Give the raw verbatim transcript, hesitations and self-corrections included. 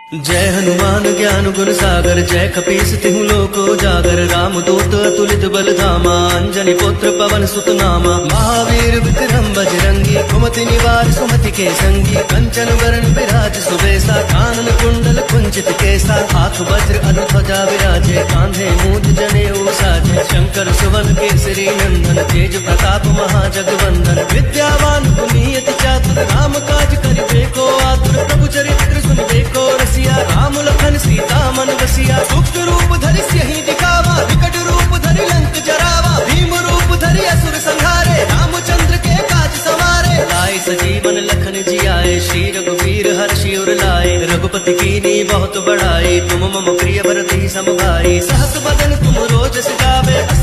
जय हनुमान ज्ञान गुण सागर, जय कपीस तिहु लोक उजागर। राम दूत अतुलित बल धामा, अंजनी पुत्र पवन सुत नामा। महावीर विक्रम बजरंगी, कुमति निवार सुमति के संगी। कंचन वरण विराज सुबेसा, कानन कुंडल कुंचित केसा। हाथ वज्र अनुध्वजा विराजे, कांधे मूंज जनेऊ साजे। शंकर सुवन केसरी नंदन, तेज प्रताप महाजगवंदन। विद्यावान गुणियति चातुर, राम काज करिबे को आतुर। प्रभु चरित्र सुनिबे को रसिया, राम लखन सीता मन बसिया। सूक्ष्म रूप धरि सियहि दिखावा, विकट रूप धरि लंक जरावा। भीम रूप धरि असुर संहारे, रामचंद्र के काज सवारे। लाए सजीवन लखन जियाए, श्री रघुवीर हर्षि उर लाए। रघुपति कीन्ही बहुत बड़ाई, तुम मम प्रिय भरत ही सम भाई। सहस बदन तुम रोज सजावे,